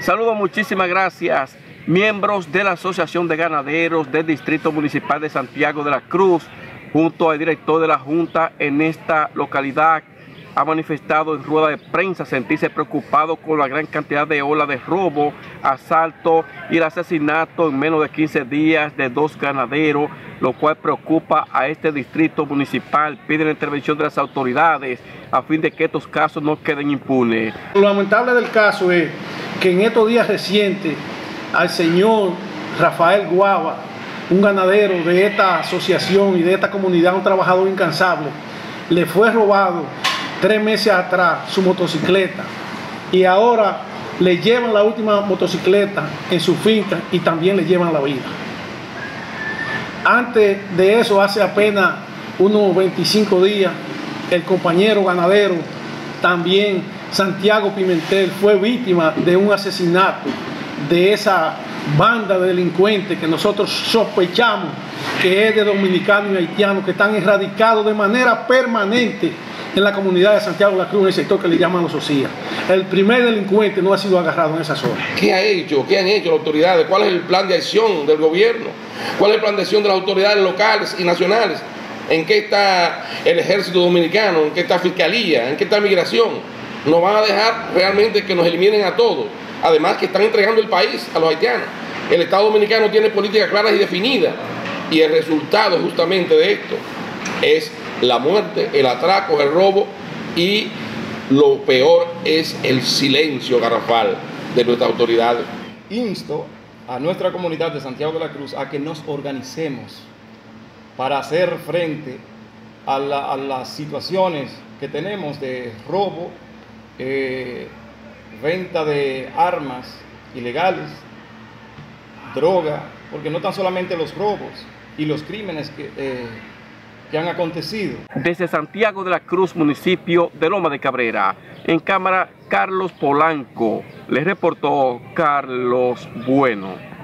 Saludos, muchísimas gracias, miembros de la Asociación de Ganaderos del Distrito Municipal de Santiago de la Cruz, junto al director de la Junta en esta localidad, ha manifestado en rueda de prensa sentirse preocupado con la gran cantidad de olas de robo, asalto y el asesinato en menos de 15 días de 2 ganaderos, lo cual preocupa a este distrito municipal. Pide la intervención de las autoridades a fin de que estos casos no queden impunes. Lo lamentable del caso es que en estos días recientes al señor Rafael Guava, un ganadero de esta asociación y de esta comunidad, un trabajador incansable, le fue robado 3 meses atrás su motocicleta y ahora le llevan la última motocicleta en su finca y también le llevan la vida. Antes de eso, hace apenas unos 25 días, el compañero ganadero, también Santiago Pimentel, fue víctima de un asesinato de esa banda de delincuentes que nosotros sospechamos que es de dominicanos y haitianos que están erradicados de manera permanente en la comunidad de Santiago de la Cruz, en el sector que le llaman Los Osías. El primer delincuente no ha sido agarrado en esa zona. ¿Qué ha hecho? ¿Qué han hecho las autoridades? ¿Cuál es el plan de acción del gobierno? ¿Cuál es el plan de acción de las autoridades locales y nacionales? ¿En qué está el ejército dominicano? ¿En qué está Fiscalía? ¿En qué está Migración? ¿Nos van a dejar realmente que nos eliminen a todos? Además que están entregando el país a los haitianos. El Estado dominicano tiene políticas claras y definidas, y el resultado justamente de esto es la muerte, el atraco, el robo, y lo peor es el silencio garrafal de nuestras autoridades. Insto a nuestra comunidad de Santiago de la Cruz a que nos organicemos para hacer frente a las situaciones que tenemos de robo, venta de armas ilegales, droga, porque no tan solamente los robos y los crímenes que han acontecido. Desde Santiago de la Cruz, municipio de Loma de Cabrera, en cámara Carlos Polanco, les reportó Carlos Bueno.